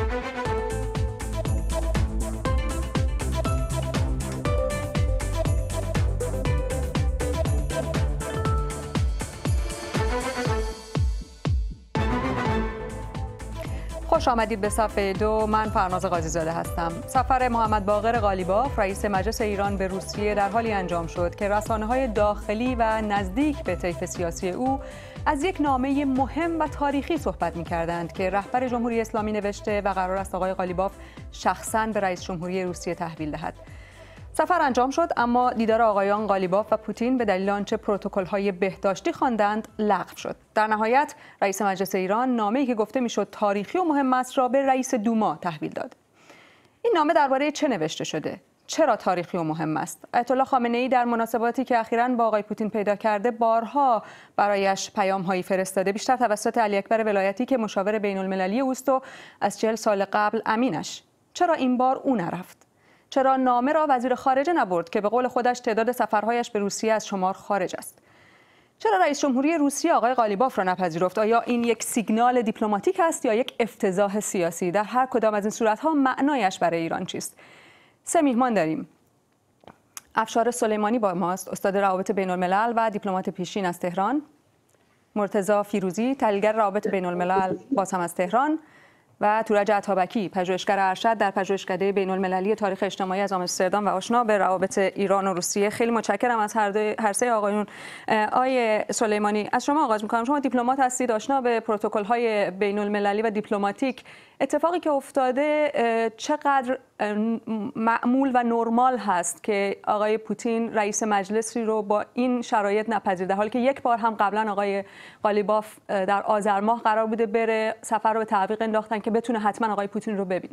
خوش آمدید به صفحه 2. من فرناز قاضی‌زاده هستم. سفر محمد باقر قالیباف رئیس مجلس ایران به روسیه در حالی انجام شد که رسانه‌های داخلی و نزدیک به طیف سیاسی او از یک نامه مهم و تاریخی صحبت می‌کردند که رهبر جمهوری اسلامی نوشته و قرار است آقای قالیباف شخصاً به رئیس جمهوری روسیه تحویل دهد. سفر انجام شد، اما دیدار آقایان قالیباف و پوتین به دلیل آنچه پروتکل‌های بهداشتی خواندند لغو شد. در نهایت رئیس مجلس ایران نامه‌ای که گفته میشد تاریخی و مهم است را به رئیس دوما تحویل داد. این نامه درباره چه نوشته شده؟ چرا تاریخی و مهم است؟ آیت الله خامنه‌ای در مناسباتی که اخیراً با آقای پوتین پیدا کرده بارها برایش پیام‌هایی فرستاده، بیشتر توسط علی اکبر ولایتی که مشاور بین‌المللی اوست و از 40 سال قبل امینش. چرا این بار او نرفت؟ چرا نامه را وزیر خارجه نبرد که به قول خودش تعداد سفرهایش به روسیه از شمار خارج است؟ چرا رئیس جمهوری روسیه آقای قالیباف را نپذیرفت؟ آیا این یک سیگنال دیپلماتیک است یا یک افتضاح سیاسی؟ در هر کدام از این صورت‌ها معنایش برای ایران چیست؟ 3 میهمان داریم. افشار سلیمانی با ماست، استاد روابط بین‌الملل و دیپلمات پیشین از تهران. مرتضی فیروزی، تحلیلگر روابط بین‌الملل باز هم از تهران. و تورج عطابکی، پژوهشگر ارشد در پژوهشکده بین‌المللی تاریخ اجتماعی از آمستردام و آشنا به روابط ایران و روسیه. خیلی متشکرم از هر سه آقایون. آقای سلیمانی، از شما آغاز می‌کنم. شما دیپلمات هستید، آشنا به پروتکل‌های بین‌المللی و دیپلماتیک. اتفاقی که افتاده چقدر معمول و نرمال هست که آقای پوتین رئیس مجلسی رو با این شرایط نپذیرده، حالی که یک بار هم قبلا آقای قالیباف در آذر ماه قرار بوده بره، سفر رو به تعویق انداختن که بتونه حتما آقای پوتین رو ببینه؟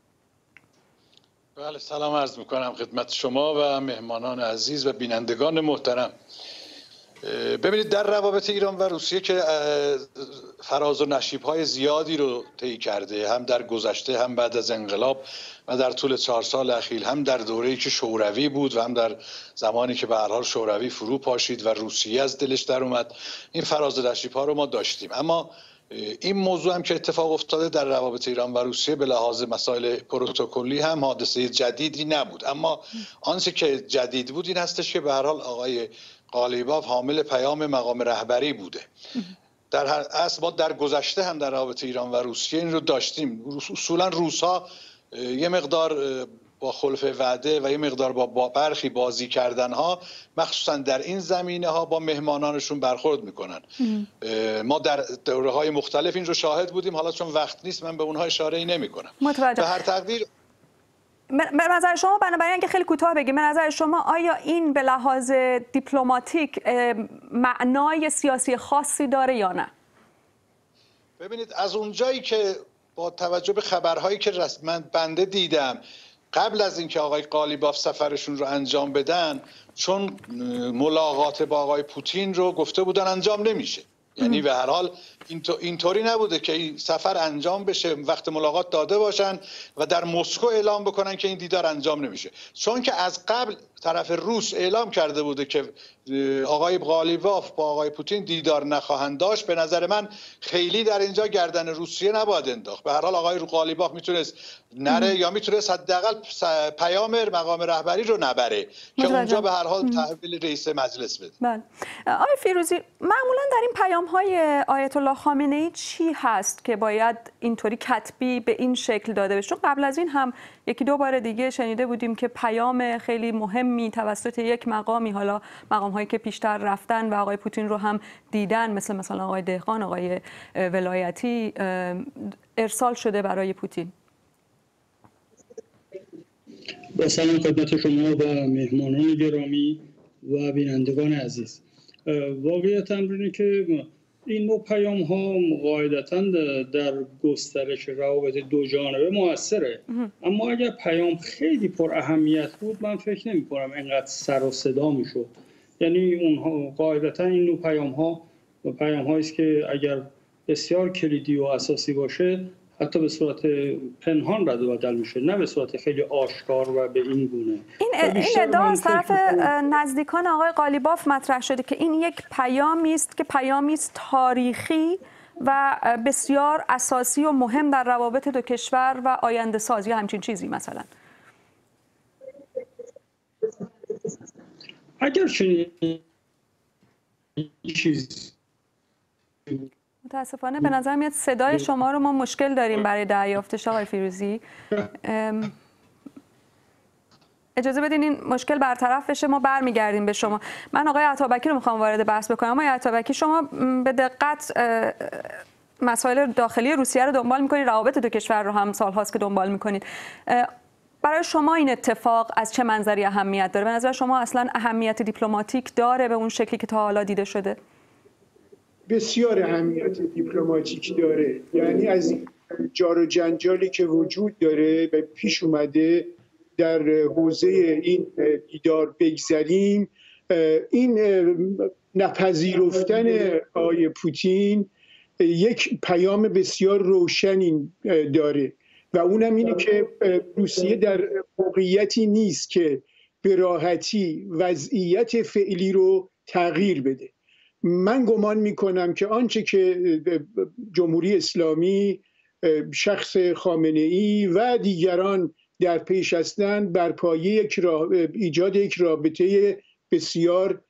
بله، سلام عرض میکنم خدمت شما و مهمانان عزیز و بینندگان محترم. ببینید، در روابط ایران و روسیه که فراز و نشیب‌های زیادی رو طی کرده، هم در گذشته هم بعد از انقلاب و در طول 4 سال اخیر، هم در دوره‌ای که شوروی بود و هم در زمانی که به هر حال شوروی فرو پاشید و روسیه از دلش در اومد، این فراز و نشیب‌ها رو ما داشتیم. اما این موضوع هم که اتفاق افتاده در روابط ایران و روسیه به لحاظ مسائل پروتکلی هم حادثه جدیدی نبود، اما آنچه که جدید بود این هستش که به هر حال آقای قالیباف حامل پیام مقام رهبری بوده. در اصل ما در گذشته هم در رابطه ایران و روسیه این رو داشتیم. اصولا روس‌ها یه مقدار با خلف وعده و یه مقدار با برخی بازی کردنها، مخصوصا در این زمینه ها، با مهمانانشون برخورد میکنن. ما در دوره‌های مختلف این رو شاهد بودیم. حالا چون وقت نیست من به اونها اشاره نمی‌کنم. متوجه. به هر تقدیر به نظر شما، بنابراین اینکه خیلی کوتاه بگیم، به نظر شما آیا این به لحاظ دیپلماتیک معنای سیاسی خاصی داره یا نه؟ ببینید، از اونجایی که با توجه به خبرهایی که من بنده دیدم قبل از اینکه آقای قالیباف سفرشون رو انجام بدن، چون ملاقات با آقای پوتین رو گفته بودن انجام نمیشه، یعنی به هر حال اینطوری نبوده که این سفر انجام بشه، وقت ملاقات داده باشن و در مسکو اعلام بکنن که این دیدار انجام نمیشه. چون که از قبل طرف روس اعلام کرده بوده که آقای قالیباف با آقای پوتین دیدار نخواهند داشت، به نظر من خیلی در اینجا گردن روسیه نباید انداخت. به هر حال آقای قالیباف میتونست نره یا میتونست حداقل پیام مقام رهبری رو نبره که اونجا به هر حال تحویل رئیس مجلس بده. بله. آقای فیروزی، معمولا در این پیام‌های آیت الله خامنه‌ای چی هست که باید اینطوری کتبی به این شکل داده بشه؟ چون قبل از این هم یکی دو بار دیگه شنیده بودیم که پیام خیلی مهمی توسط یک مقامی، حالا مقام‌هایی که پیشتر رفتن و آقای پوتین رو هم دیدن، مثلا آقای دهقان، آقای ولایتی، ارسال شده برای پوتین. با سلام خدمت شما و مهمانان گرامی و بینندگان عزیز. واقعیت امر اینه که این نوع پیام ها قاعدتاً در گسترش روابط دو جانبه موثره، اما اگر پیام خیلی پر اهمیت بود من فکر نمی کنم اینقدر سر و صدا می شد. یعنی اونها قاعدتاً این نوع پیام هایی است که اگر بسیار کلیدی و اساسی باشه حتی به صورت پنهان رد و بدل میشه، نه به صورت خیلی آشکار و به این گونه. این ادعا از طرف نزدیکان آقای قالیباف مطرح شده که این یک پیامی است که پیامی است تاریخی و بسیار اساسی و مهم در روابط دو کشور و آینده سازی همچین چیزی مثلا؟ اگر چنین چیزی متاسفانه به نظر میاد صدای شما رو ما مشکل داریم برای دریافتش آقای فیروزی. اجازه بدین این مشکل برطرف بشه، ما برمیگردیم به شما. من آقای عطابکی رو میخوام وارد بحث بکنم. آقای عطابکی، شما به دقت مسائل داخلی روسیه رو دنبال میکنید، روابط دو کشور رو هم سالهاست که دنبال میکنید. برای شما این اتفاق از چه منظری اهمیت داره؟ به نظر شما اصلا اهمیت دیپلماتیک داره به اون شکلی که تا حالا دیده شده؟ بسیار اهمیت دیپلماتیک داره. یعنی از جار و جنجالی که وجود داره و پیش اومده در حوزه این دیدار بگذریم، این نپذیرفتن آقای پوتین یک پیام بسیار روشنی داره و اونم اینه که روسیه در موقعیتی نیست که به راحتی وضعیت فعلی رو تغییر بده. من گمان میکنم که آنچه که جمهوری اسلامی، شخص خامنه‌ای و دیگران در پیش هستند بر پایه ایجاد یک رابطه بسیار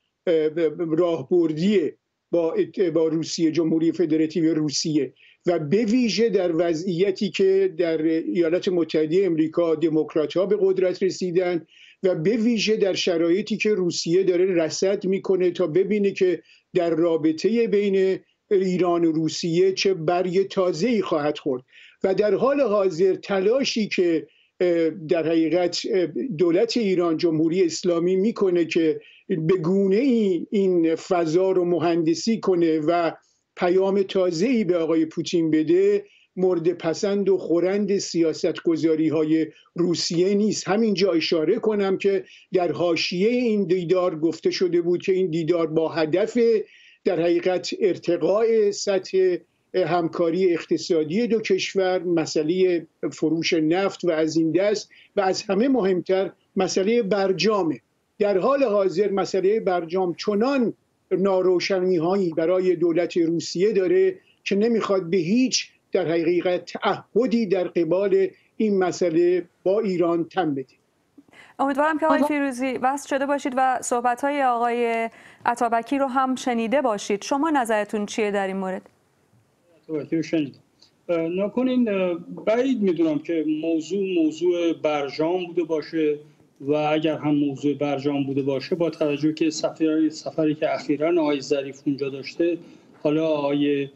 راهبردی با روسیه، جمهوری فدراتیو روسیه، و به ویژه در وضعیتی که در ایالات متحده امریکا دموکرات‌ها به قدرت رسیدن و به ویژه در شرایطی که روسیه داره رصد میکنه تا ببینه که در رابطه بین ایران و روسیه چه برگ تازه‌ای خواهد خورد و در حال حاضر تلاشی که در حقیقت دولت ایران، جمهوری اسلامی میکنه که به گونه‌ای این فضا رو مهندسی کنه و پیام تازه‌ای به آقای پوتین بده، مورد پسند و خورند سیاستگذاری‌های روسیه نیست. همینجا اشاره کنم که در حاشیه این دیدار گفته شده بود که این دیدار با هدف در حقیقت ارتقاء سطح همکاری اقتصادی دو کشور، مسئله فروش نفت و از این دست، و از همه مهمتر مسئله برجامه. در حال حاضر مسئله برجام چنان ناروشنی‌هایی برای دولت روسیه داره که نمیخواد به هیچ در حقیقت تعهدی در قبال این مسئله با ایران تن بده. امیدوارم که آقای فیروزی وصل شده باشید و صحبت‌های آقای عطابکی رو هم شنیده باشید. شما نظرتون چیه در این مورد؟ عطابکی رو شنیدم. نکنین بعید میدونم که موضوع برجام بوده باشه و اگر هم موضوع برجام بوده باشه، با توجه که سفری که اخیراً آقای ظریف اونجا داشته، حالا آقای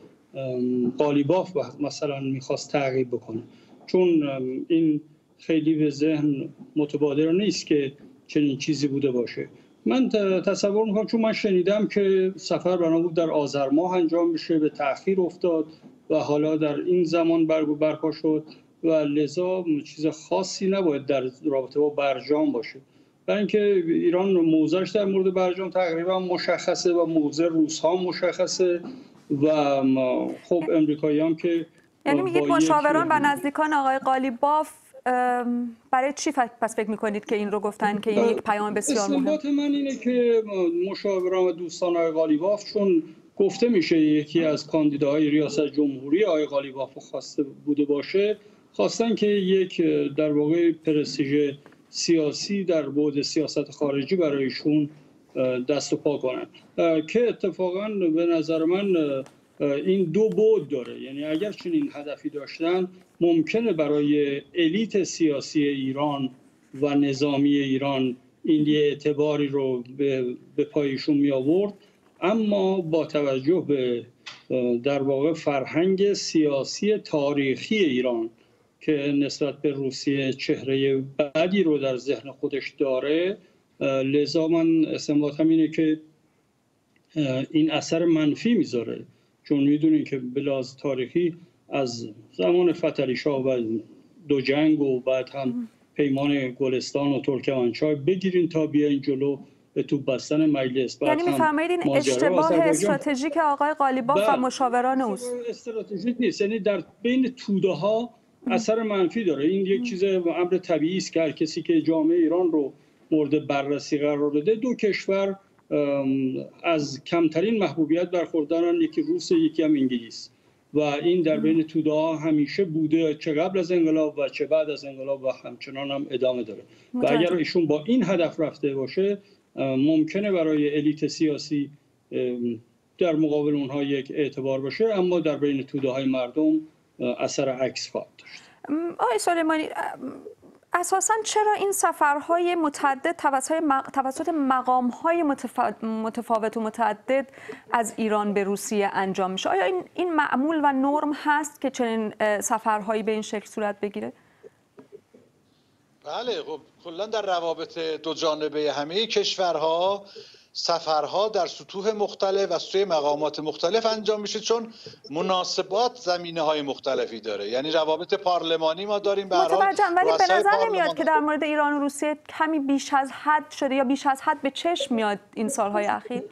قالیباف مثلا میخواست تغییر بکنه، چون این خیلی به ذهن متبادر نیست که چنین چیزی بوده باشه. من تصور میکنم، چون من شنیدم که سفر بنا بود در آذر ماه انجام بشه، به تأخیر افتاد و حالا در این زمان برپا شد و لذا چیز خاصی نباید در رابطه با برجام باشه. برای اینکه ایران موضعش در مورد برجام تقریبا مشخصه و موضع روس‌ها مشخصه و خب امریکایی هم که یعنی میگید مشاوران و نزدیکان آقای قالیباف برای چی پس فکر میکنید که این رو گفتن که این یک پیام بسیار مهم؟ استنباط من اینه که مشاوران و دوستان آقای قالیباف، چون گفته میشه یکی از کاندیداهای ریاست جمهوری آقای قالیباف خواسته بوده باشه، خواستن که یک در واقع پرستیژ سیاسی در بعد سیاست خارجی برایشون دست و پا کنن، که اتفاقا به نظر من این دو بعد داره. یعنی اگر چنین هدفی داشتن، ممکنه برای الیت سیاسی ایران و نظامی ایران این یه اعتباری رو به پایشون می آورد، اما با توجه به در واقع فرهنگ سیاسی تاریخی ایران که نسبت به روسیه چهره بدی رو در ذهن خودش داره، لذا من استنباطم اینه که این اثر منفی میذاره، چون میدونین که بلاز تاریخی از زمان فتحعلی شاه و دو جنگ و بعد هم پیمان گلستان و ترکمنچای بگیرین تا بیاین جلو به توپ بستن مجلس. یعنی میفرمایید این اشتباه استراتژیک آقای قالیباف و مشاوران اوست؟ استراتژیک نیست، یعنی در بین توده ها اثر منفی داره. این یک چیز امر طبیعی است که هر کسی که جامعه ایران رو مورد بررسی قرار بده، دو کشور از کمترین محبوبیت برخوردارن، یکی روس یکی هم انگلیس، و این در بین توده ها همیشه بوده، چه قبل از انقلاب و چه بعد از انقلاب، و همچنان هم ادامه داره. و اگر ایشون با این هدف رفته باشه ممکنه برای الیت سیاسی در مقابل اونها یک اعتبار باشه، اما در بین توده های مردم اثر عکس خواهد داشت. آقای سلیمانی، اساساً چرا این سفرهای متعدد توسط مقام‌های متفاوت و متعدد از ایران به روسیه انجام میشه؟ آیا این معمول و نرم هست که چنین سفرهایی به این شکل صورت بگیره؟ بله، خب کلا در روابط دو جانبه همه کشورها سفرها در سطوح مختلف و سوی مقامات مختلف انجام میشه، چون مناسبات زمینه‌های مختلفی داره. یعنی روابط پارلمانی ما داریم به هر حال، ولی به نظر نمیاد که در مورد ایران و روسیه کمی بیش از حد شده یا بیش از حد به چشم میاد این سالهای اخیر؟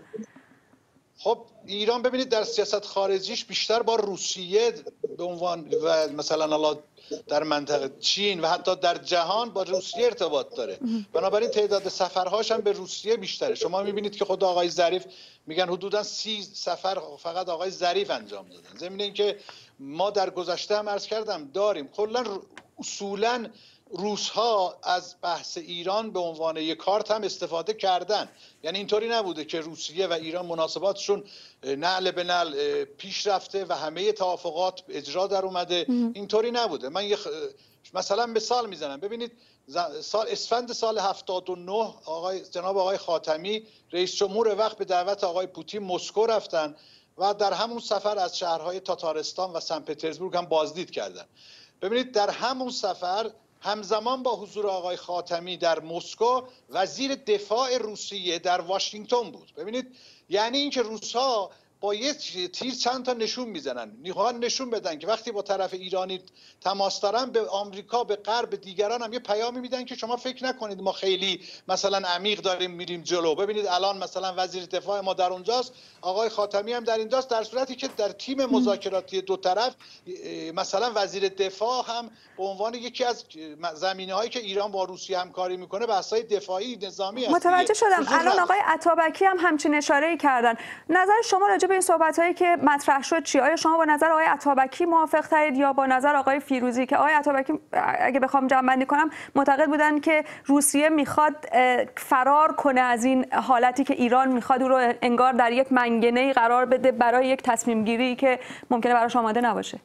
خب ایران ببینید در سیاست خارجیش بیشتر با روسیه به عنوان و مثلا در منطقه چین و حتی در جهان با روسیه ارتباط داره، بنابراین تعداد سفرهاش هم به روسیه بیشتره. شما میبینید که خود آقای ظریف میگن حدوداً 30 سفر فقط آقای ظریف انجام دادن، ضمن اینکه ما در گذشته هم عرض کردم داریم. کلا اصولاً روس‌ها از بحث ایران به عنوان یک کارت هم استفاده کردن. یعنی اینطوری نبوده که روسیه و ایران مناسباتشون نعل به نعل پیش رفته و همه توافقات اجرا در اومده، اینطوری نبوده. من مثلا مثال میزنم، ببینید اسفند سال 79 جناب آقای خاتمی رئیس جمهور وقت به دعوت آقای پوتین مسکو رفتن و در همون سفر از شهرهای تاتارستان و سن پترزبورگ هم بازدید کردن. ببینید در همون سفر همزمان با حضور آقای خاتمی در مسکو وزیر دفاع روسیه در واشنگتن بود. ببینید یعنی اینکه روس‌ها با یه تیر چند تا نشون میزنن، میخوان نشون بدن که وقتی با طرف ایرانی تماس دارن به آمریکا، به غرب، به دیگران هم یه پیامی میدن که شما فکر نکنید ما خیلی مثلا عمیق داریم میریم جلو. ببینید الان مثلا وزیر دفاع ما در اونجاست، آقای خاتمی هم در اینجاست، در صورتی که در تیم مذاکراتی دو طرف مثلا وزیر دفاع هم به عنوان یکی از زمینه‌هایی که ایران با روسیه همکاری میکنه بحث‌های دفاعی نظامی است. متوجه شدم. الان آقای عطابکی هم همچین اشاره‌ای کردن. نظر شما راجع به این صحبت‌هایی که مطرح شد چی؟ آیا شما با نظر آقای عطابکی موافق ترید یا با نظر آقای فیروزی که آقای عطابکی اگه بخوام جمع‌بندی کنم معتقد بودن که روسیه میخواد فرار کنه از این حالتی که ایران میخواد او رو انگار در یک منگنه‌ای قرار بده برای یک تصمیم گیری که ممکنه براش آماده نباشه؟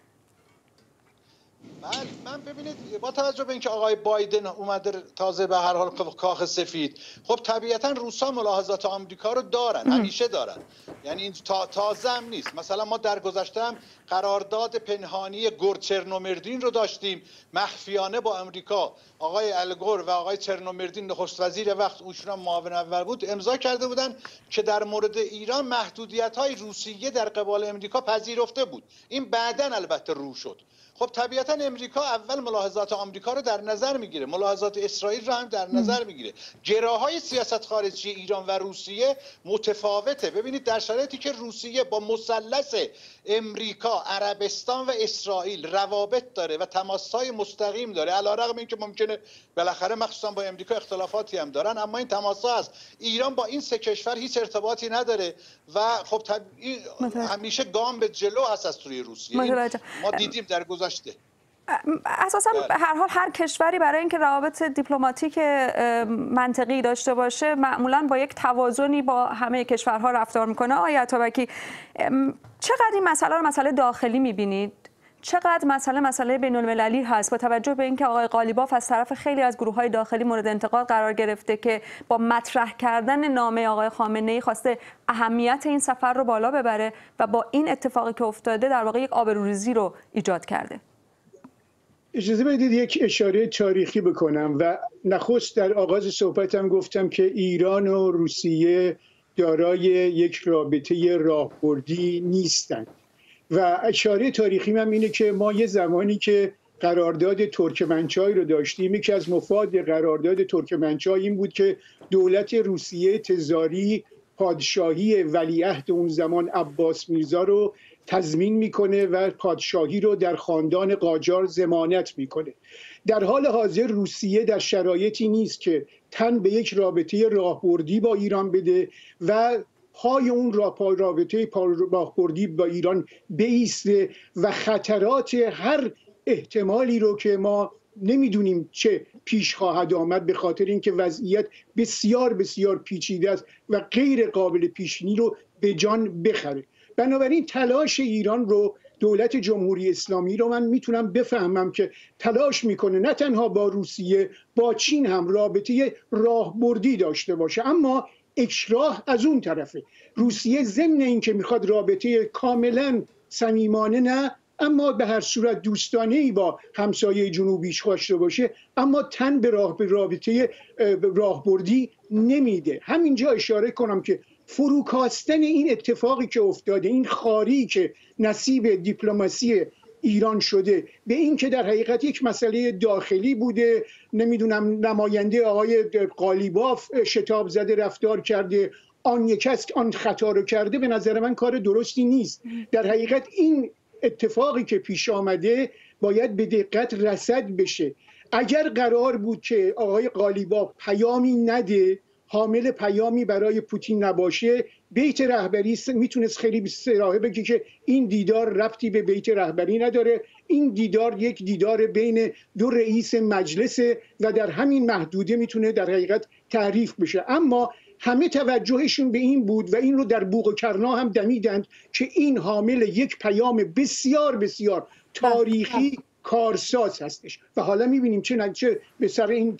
من ببینید با توجه به اینکه آقای بایدن اومده تازه به هر حال کاخ سفید، خب طبیعتا روسا ملاحظات آمریکا رو دارن، همیشه دارن، یعنی این تازه هم نیست. مثلا ما در گذشته هم قرارداد پنهانی گور-چرنومردین رو داشتیم مخفیانه با آمریکا. آقای الگور و آقای چرنومردین نخست وزیر وقت اوشون معاون اول بود امضا کرده بودن که در مورد ایران محدودیت‌های روسیه در قبال آمریکا پذیرفته بود. این بعداً البته رو شد. خب طبیعتا امریکا اول ملاحظات آمریکا رو در نظر میگیره، ملاحظات اسرائیل رو هم در نظر میگیره. گراهای سیاست خارجی ایران و روسیه متفاوته. ببینید در شرایطی که روسیه با مثلث امریکا، عربستان و اسرائیل روابط داره و تماس‌های مستقیم داره، علیرغم اینکه ممکنه بالاخره مخصوصا با امریکا اختلافاتی هم دارن، اما این تماس‌ها هست. ایران با این سه کشور هیچ ارتباطی نداره و خب همیشه گام به جلو هست از سوی روسیه. ما دیدیم در گذشته. اساسا به هر حال هر کشوری برای اینکه روابط دیپلماتیک منطقی داشته باشه معمولا با یک توازنی با همه کشورها رفتار میکنه. آقای عطابکی، چقدر این مسئله رو مسئله داخلی میبینید؟ چقدر مسئله بین المللی هست با توجه به اینکه آقای قالیباف از طرف خیلی از گروه‌های داخلی مورد انتقاد قرار گرفته که با مطرح کردن نامه آقای خامنه‌ای خواسته اهمیت این سفر رو بالا ببره و با این اتفاقی که افتاده در واقع یک آبروریزی رو ایجاد کرده؟ اجازه بدید یک اشاره تاریخی بکنم و نخست در آغاز صحبتم گفتم که ایران و روسیه دارای یک رابطه راهبردی نیستند و اشاره تاریخی من اینه که ما یه زمانی که قرارداد ترکمنچای رو داشتیم، یکی از مفاد قرارداد ترکمنچای این بود که دولت روسیه تزاری پادشاهی ولیعهد اون زمان عباس میرزا رو تضمین میکنه و پادشاهی رو در خاندان قاجار ضمانت میکنه. در حال حاضر روسیه در شرایطی نیست که تن به یک رابطه راهبردی با ایران بده و پای اون رابطه راهبردی با ایران بایسته و خطرات هر احتمالی رو که ما نمیدونیم چه پیش خواهد آمد، به خاطر اینکه وضعیت بسیار بسیار پیچیده است و غیر قابل پیش بینی رو به جان بخره. بنابراین تلاش ایران رو، دولت جمهوری اسلامی رو من میتونم بفهمم که تلاش میکنه نه تنها با روسیه، با چین هم رابطه راهبردی داشته باشه، اما اکراه از اون طرفه. روسیه ضمن اینکه میخواد رابطه کاملا صمیمانه نه، اما به هر صورت دوستانه‌ای با همسایه جنوبیش داشته باشه، اما تن به رابطه راهبردی نمیده. همینجا اشاره کنم که فروکاستن این اتفاقی که افتاده، این خاری که نصیب دیپلماسی ایران شده، به این که در حقیقت یک مسئله داخلی بوده، نمیدونم نماینده آقای قالیباف شتاب زده رفتار کرده، آن یک کس آن خطا رو کرده، به نظر من کار درستی نیست. در حقیقت این اتفاقی که پیش آمده باید به دقت رصد بشه. اگر قرار بود که آقای قالیباف پیامی نده، حامل پیامی برای پوتین نباشه، بیت رهبری میتونست خیلی صراحه بگه که این دیدار ربطی به بیت رهبری نداره، این دیدار یک دیدار بین دو رئیس مجلسه و در همین محدوده میتونه در حقیقت تعریف بشه. اما همه توجهشون به این بود و این رو در بوق و کرنا هم دمیدند که این حامل یک پیام بسیار بسیار تاریخی کارساز هستش و حالا میبینیم چه به سر این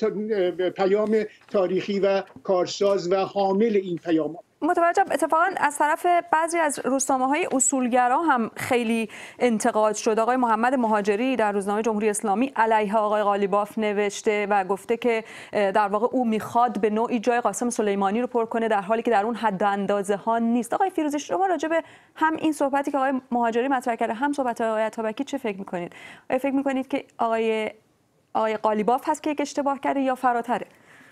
پیام تاریخی و کارساز و حامل این پیام. متوجه. اتفاقا از طرف بعضی از روزنامه‌های اصولگرا هم خیلی انتقاد شد. آقای محمد مهاجری در روزنامه جمهوری اسلامی علیه آقای قالیباف نوشته و گفته که در واقع او میخواد به نوعی جای قاسم سلیمانی رو پر کنه در حالی که در اون حد و اندازه ها نیست. آقای فیروزی، شما راجع به هم این صحبتی که آقای مهاجری مطرح کرده، هم صحبت آقای عطابکی چه فکر می‌کنید؟ آیا فکر می‌کنید که آقای قالیباف هست که یک اشتباه کرده یا فراتره؟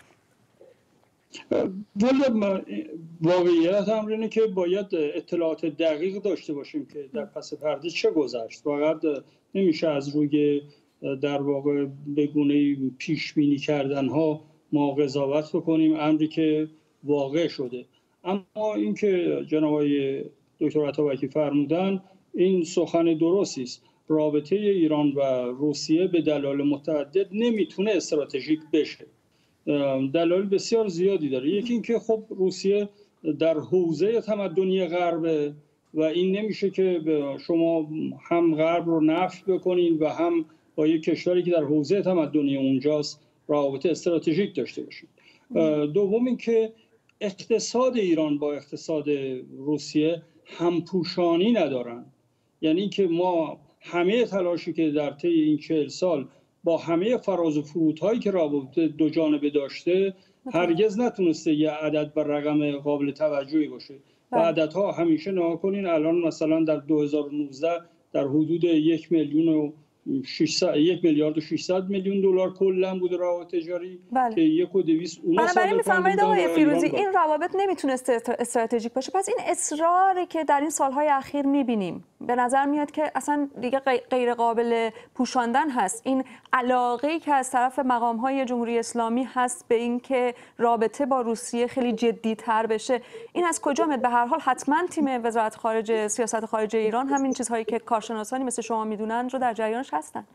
واقعیت هم اینه که باید اطلاعات دقیق داشته باشیم که در پس پرده چه گذشت. فقط نمیشه از روی در واقع به گونه پیش بینی کردن ها ما قضاوت بکنیم امری که واقع شده. اما اینکه جناب آقای دکتر عطابکی فرمودن این سخن درستی است. رابطه ایران و روسیه به دلایل متعدد نمیتونه استراتژیک بشه. دلایل بسیار زیادی داره. یکی اینکه خب روسیه در حوزه تمدنی غرب و این نمیشه که شما هم غرب رو نفی بکنین و هم با یک کشوری که در حوزه تمدنی اونجاست رابطه استراتژیک داشته باشید. دوم اینکه اقتصاد ایران با اقتصاد روسیه همپوشانی ندارن. یعنی که ما همه تلاشی که در طی این 40 سال با همه فراز و فرودهایی که رابطه دو جانبه داشته هرگز نتونسته یه عدد و رقم قابل توجهی باشه و عددها همیشه نگاه کنین الان مثلا در 2019 در حدود 1 میلیارد و 600 میلیون دلار کلا بوده روابط تجاری که 1.2 بنابراین میفرمایید آقای فیروزی این روابط نمیتونست استراتژیک باشه. پس این اصراری که در این سالهای اخیر میبینیم به نظر میاد که اصلا دیگه غیر قابل پوشاندن هست. این علاقه‌ای که از طرف مقام‌های جمهوری اسلامی هست به این که رابطه با روسیه خیلی جدی‌تر بشه، این از کجا میاد؟ به هر حال حتما تیم وزارت خارجه، سیاست خارجه ایران همین چیزهایی که کارشناسانی مثل شما میدونن رو در جریانش هستن.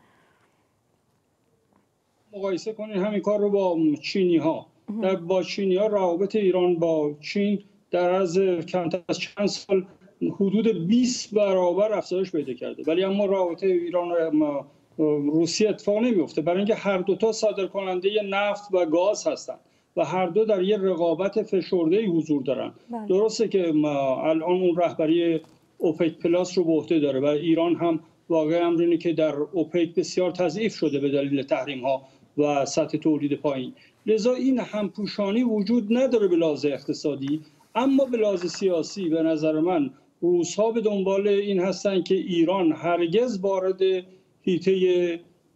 مقایسه کنین همین کار رو با چینی‌ها. با چینی‌ها روابط ایران با چین در عرض کمتر از چند سال حدود 20 برابر افزایش پیدا کرده، ولی اما رابطه ایران و روسیه اتفاق نمیفته برای اینکه هر دوتا صادرکننده نفت و گاز هستند و هر دو در یک رقابت فشرده‌ای حضور دارن. درسته که الان اون رهبری اوپک پلاس رو به عهده داره و ایران هم واقعا امر اینه که در اوپک بسیار تضعیف شده به دلیل تحریم‌ها و سطح تولید پایین. لذا این همپوشانی وجود نداره به لحاظ اقتصادی، اما به لحاظ سیاسی به نظر من روس‌ها به دنبال این هستند که ایران هرگز وارد حیطه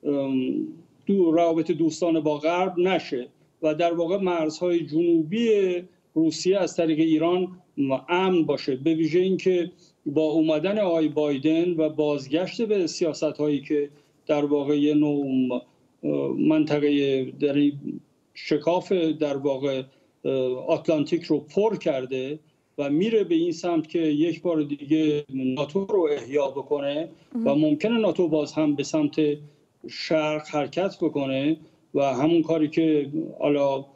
روابط دوستانه با غرب نشه و در واقع مرزهای جنوبی روسیه از طریق ایران امن باشه، به ویژه اینکه با اومدن آقای بایدن و بازگشت به سیاست‌هایی که در واقع یه نوع منطقه در شکاف در واقع آتلانتیک رو پر کرده و میره به این سمت که یک بار دیگه ناتو رو احیا بکنه و ممکنه ناتو باز هم به سمت شرق حرکت بکنه و همون کاری که حالا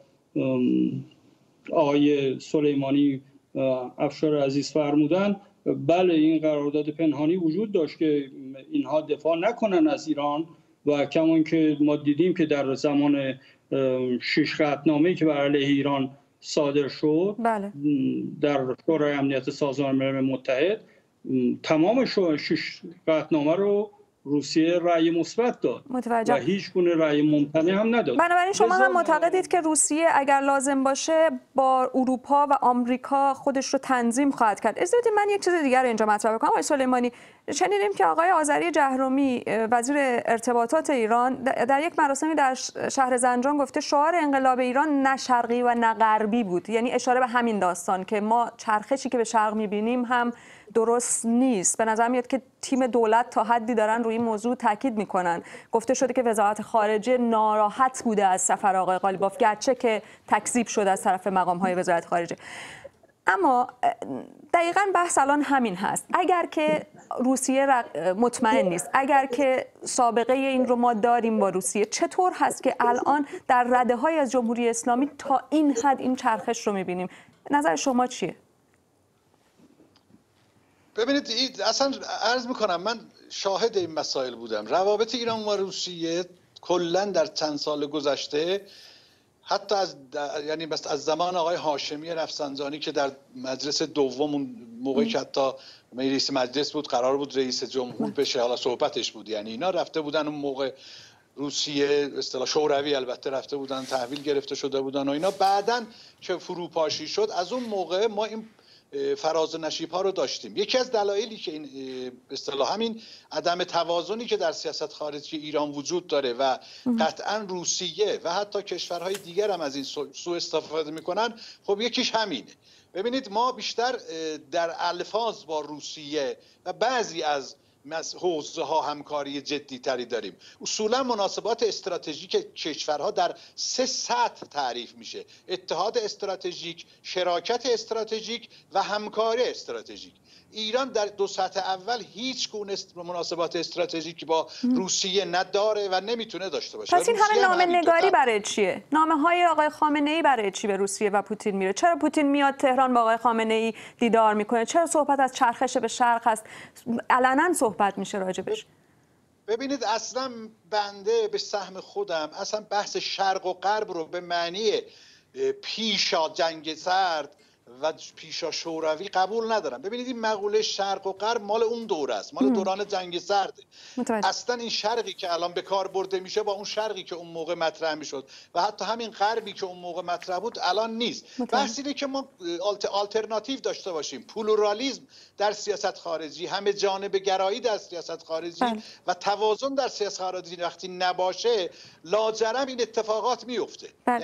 آقای سلیمانی افشار عزیز فرمودن، بله این قرارداد پنهانی وجود داشت که اینها دفاع نکنن از ایران و کمان که ما دیدیم که در زمان 6 قطعنامه‌ای که بر علیه ایران صادر شد بله. در شورای امنیت سازمان ملل متحد تمام 6 قطعنامه رو روسیه رأی مثبت داد و هیچ گونه رأی ممتنع هم نداد. بنابراین شما هم معتقدید که روسیه اگر لازم باشه با اروپا و آمریکا خودش رو تنظیم خواهد کرد. اجازه بدید من یک چیز دیگر اینجا مطرح کنم. آقای سلیمانی، شنیدیم که آقای آذری جهرومی وزیر ارتباطات ایران در یک مراسمی در شهر زنجان گفته شعار انقلاب ایران نه شرقی و نه غربی بود، یعنی اشاره به همین داستان که ما چرخشی که به شرق می‌بینیم هم درست نیست. به نظر میاد که تیم دولت تا حدی دارن روی این موضوع تاکید میکنن. گفته شده که وزارت خارجه ناراحت بوده از سفر آقای قالیباف، گرچه که تکذیب شده از طرف مقام‌های وزارت خارجه. اما دقیقاً بحث الان همین هست. اگر که روسیه مطمئن نیست، اگر که سابقه این رو ما داریم با روسیه، چطور هست که الان در رده‌های از جمهوری اسلامی تا این حد این چرخش رو می‌بینیم؟ نظر شما چیه؟ ببینید اصلا عرض میکنم من شاهد این مسائل بودم. روابط ایران و روسیه کلا در چند سال گذشته، حتی از زمان آقای هاشمی رفسنجانی که در مجلس دوم اون موقعی که حتی رئیس مجلس بود قرار بود رئیس جمهور بشه، حالا صحبتش بود، یعنی اینا رفته بودن اون موقع روسیه اصطلاح شوروی البته رفته بودن تحویل گرفته شده بودن و اینا. بعدن که فروپاشی شد از اون موقع ما این فراز و نشیب ها رو داشتیم. یکی از دلایلی که این به اصطلاح همین عدم توازنی که در سیاست خارجی ایران وجود داره و قطعا روسیه و حتی کشورهای دیگر هم از این سوء استفاده میکنن، خب یکیش همینه. ببینید ما بیشتر در الفاظ با روسیه و بعضی از حوزه ها همکاری جدی تری داریم. اصولا مناسبات استراتژیک کشورها در 3 سطح تعریف میشه: اتحاد استراتژیک، شراکت استراتژیک و همکاری استراتژیک. ایران در 2 سطح اول هیچ گونه مناسبات استراتژیکی با روسیه نداره و نمیتونه داشته باشه. پس این همه نامه نگاری برای چیه؟ نامه های آقای خامنه ای برای چی به روسیه و پوتین میره؟ چرا پوتین میاد تهران با آقای خامنه ای دیدار میکنه؟ چرا صحبت از چرخش به شرق هست؟ علنا صحبت میشه راجبش. ببینید اصلا بنده به سهم خودم اصلا بحث شرق و غرب رو به معنی پیشا جنگ سرد و پیشا شوروی قبول ندارم. ببینید این مقوله شرق و غرب مال اون دوره است، مال دوران جنگ سرده. اصلا این شرقی که الان به کار برده میشه با اون شرقی که اون موقع مطرح میشد و حتی همین غربی که اون موقع مطرح بود الان نیست. بحث اینه که ما آلترناتیو داشته باشیم، پلورالیسم در سیاست خارجی، همه جانبه گرایی در سیاست خارجی و توازن در سیاست خارجی وقتی نباشه لاجرم این اتفاقات میفته. یعنی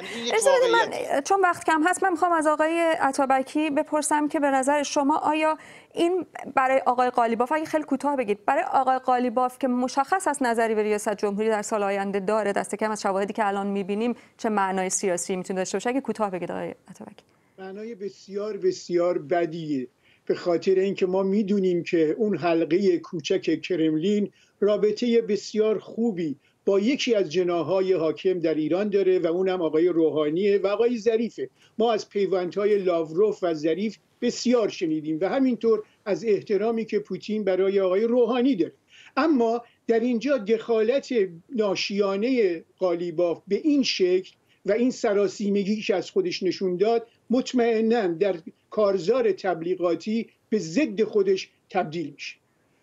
من چون وقت کم هست من میخوام از آقای عطابکی بپرسم که به نظر شما آیا این برای آقای قالیباف، اگه خیلی کوتاه بگید، برای آقای قالیباف که مشخص است نظری به ریاست جمهوری در سال آینده داره، دست کم از شواهدی که الان می‌بینیم، چه معنای سیاسی میتونه داشته باشه؟ اگه کوتاه بگید آقای عطابکی. معنای بسیار بسیار بدیه، به خاطر اینکه ما میدونیم که اون حلقه کوچک کرملین رابطه بسیار خوبی با یکی از جناح‌های حاکم در ایران داره و اونم آقای روحانیه و آقای ظریفه. ما از پیوندهای لاوروف و ظریف بسیار شنیدیم و همینطور از احترامی که پوتین برای آقای روحانی داره. اما در اینجا دخالت ناشیانه قالیباف به این شکل و این سراسیمگی که از خودش نشون داد مطمئناً در کارزار تبلیغاتی به ضد خودش تبدیل میشه.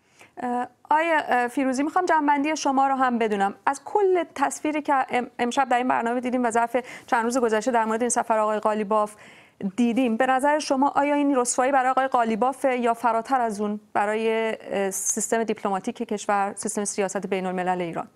آیا فیروزی، میخوام جنبندی شما رو هم بدونم از کل تصویری که امشب در این برنامه دیدیم و ظرف چند روز گذشته در مورد این سفر آقای قالیباف دیدیم. به نظر شما آیا این رسوایی برای آقای قالیباف یا فراتر از اون برای سیستم دیپلماتیک کشور، سیستم سیاست بین الملل ایران؟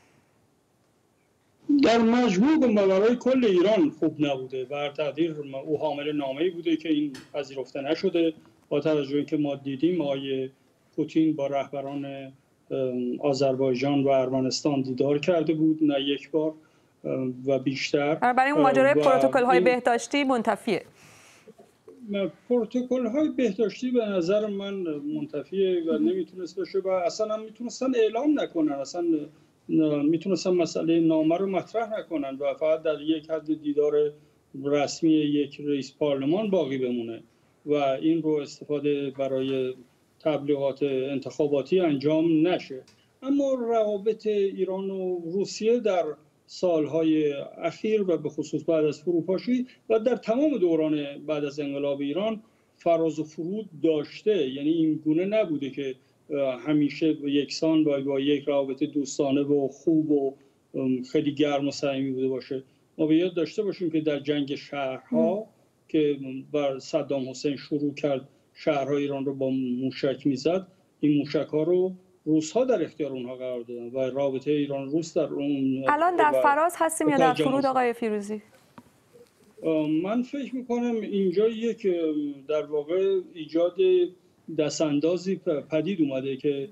در مجموع برای کل ایران خوب نبوده. بر تقدیر او حامل نامه‌ای بوده که این پذیرفته نشده، با توجه به اینکه ما دیدیم آقای پوتین با رهبران آذربایجان و ارمنستان دیدار کرده بود، نه یک بار و بیشتر. برای اون ماجرای پروتکل‌های بهداشتی منتفیه. پروتکل های بهداشتی به نظر من منتفیه و نمیتونست باشه و اصلا هم میتونستن اعلام نکنن، اصلا میتونستن مسئله نامه رو مطرح نکنن و فقط در یک حد دیدار رسمی یک رئیس پارلمان باقی بمونه و این رو استفاده برای تبلیغات انتخاباتی انجام نشه. اما روابط ایران و روسیه در سالهای اخیر و به خصوص بعد از فروپاشی و در تمام دوران بعد از انقلاب ایران فراز و فرود داشته، یعنی این گونه نبوده که همیشه یکسان با یک روابط دوستانه و خوب و خیلی گرم و صمیمی بوده باشه. ما به یاد داشته باشیم که در جنگ شهرها که بر صدام حسین شروع کرد شهرهای ایران رو با موشک میزد، این موشک ها رو روس ها در اختیار اونها قرار دادن و رابطه ایران روس در اون الان در فراز هستیم یا در فرود آقای فیروزی؟ من فکر میکنم اینجا یک در واقع ایجاد دستاندازی پدید اومده که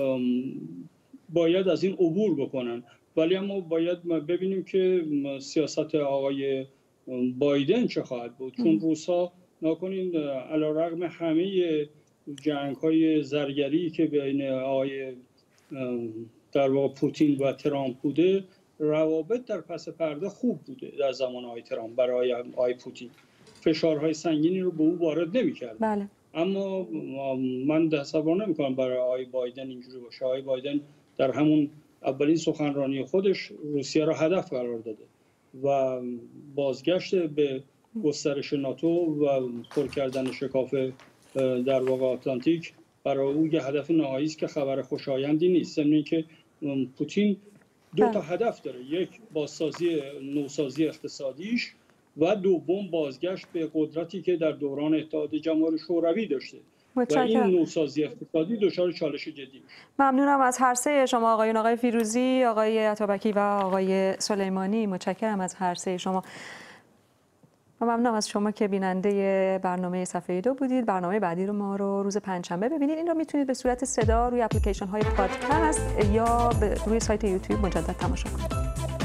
باید از این عبور بکنن، ولی اما باید ببینیم که سیاست آقای بایدن چه خواهد بود، چون روس ها نکنین علیرغم همه جنگ‌های زرگری که بین آقای در واقع پوتین و ترامپ بوده، روابط در پس پرده خوب بوده در زمان آقای ترامپ برای آقای پوتین، فشارهای سنگینی رو به او وارد نمی‌کرد. بله. اما من تصور نمی‌کنم برای آقای بایدن اینجوری باشه. آقای بایدن در همون اولین سخنرانی خودش روسیه را هدف قرار داده و بازگشت به گسترش ناتو و پر کردن شکاف در واقع آتلانتیک برای او یه هدف نهایی است که خبر خوشایندی نیست. یعنی که پوتین دو تا هدف داره، یک بازسازی نوسازی اقتصادیش و دوم بازگشت به قدرتی که در دوران اتحاد جماهیر شوروی داشته و این نوسازی اقتصادی دچار چالش جدی میشه. ممنونم از هر سه شما آقایون، آقای فیروزی، آقای عطابکی و آقای سلیمانی. متشکرم از هر سه شما و ممنونم از شما که بیننده برنامه صفحه 2 بودید. برنامه بعدی رو ما رو روز پنجشنبه ببینید. این رو میتونید به صورت صدا روی اپلیکیشن های پادکست یا روی سایت یوتیوب مجدد تماشا کنید.